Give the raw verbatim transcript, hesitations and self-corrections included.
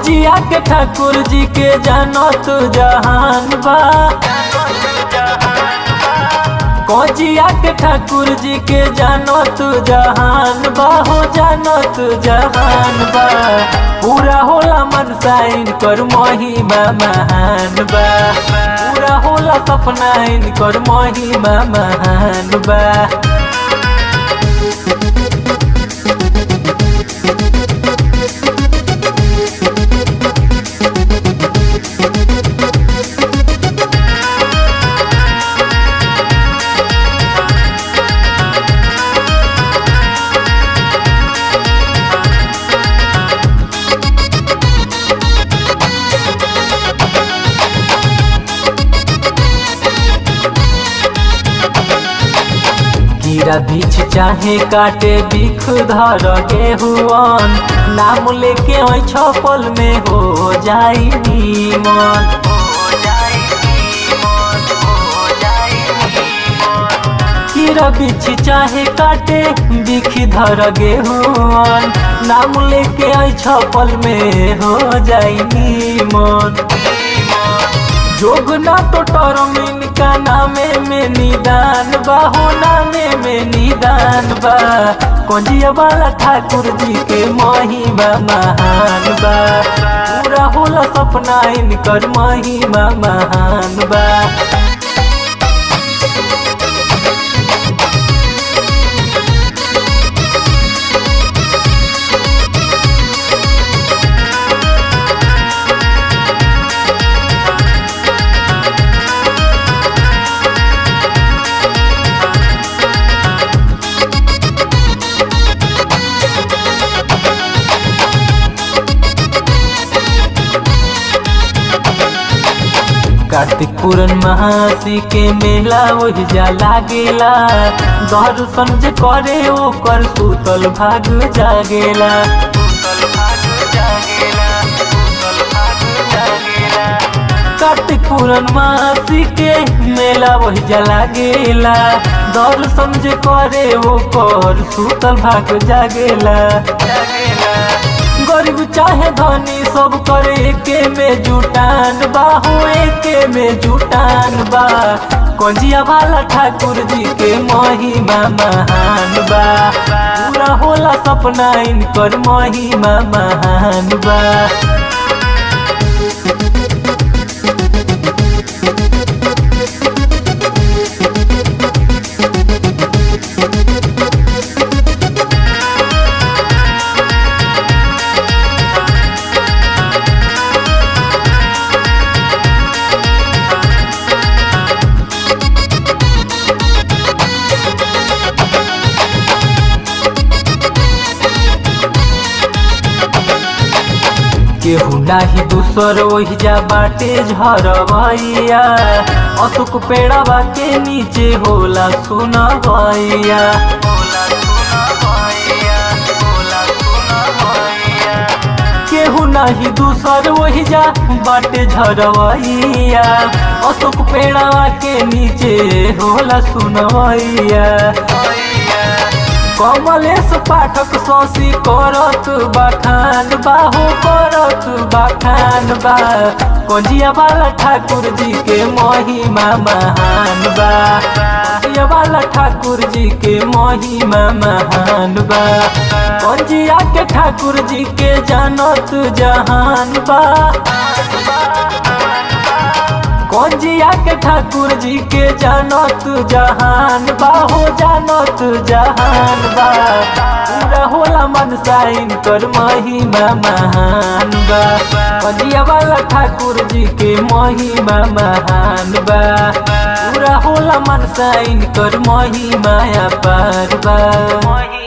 कोजिया के ठाकुर जी के जानत जहान बा। कोजिया के ठाकुर जी के जानत जहान बा हो जानत जहान बा। पूरा होला मनसा इनकर महिमा महान बा। पूरा होला सपना इनकर महिमा महान बा। कीड़ा बीछ चाहे काटे बिख धर गेहुआन, नाम लेके ओइ छपल में हो जाई नीमन। कीड़ा बीछ चाहे काटे बिख धर गेहुआन, नाम लेके ओइ छपल में हो जाई नीमन। जोग ना तो टरम इनका नामे में निदान बा हो नामे में निदान बा। कोजिया वाला ठाकुर जी के महिमा महान बा। पूरा होला सपना इनकर महिमा महान बा। कार्तिक पूर्णमासी के मेला ओहिजा लागेला। दर्शन जे करे ओकर सुतल भाग जागेला। कार्तिक पूर्णमासी के मेला ओहिजा लागेला। दर्शन जे करे ओकर सुतल भाग जागेला। गरीब चाहे धनी सब करे एके में जुटान बा हो एके में जुटान बा। कोजिया वाला ठाकुर जी के महिमा महान बा। पूरा होला सपना इनकर महिमा महान बा। केहू नाही दूसर ओहिजा बाटे झरवैया। अशोक पेड़वा के नीचे होला सुनवैया। केहू नाही दूसर ओहिजा बाटे झरवैया। अशोक पेड़वा के नीचे होला सुनवैया। कमलेश पाठक शशि करत बखान बा हो करत बखान बा। कोजिया वाला ठाकुर जी के महिमा महान बा। कोजिया वाला ठाकुर जी के महिमा महान बा। कोजिया के ठाकुर जी के जानत जहान बा। कोजिया के ठाकुर जी के जानत जहान बा हो जानत जहान बा। पूरा होला मनसा इनकर महिमा महान बा। कोजिया वाला ठाकुर जी के महिमा महान बा। पूरा होला मनसा इनकर महिमा अपार बा।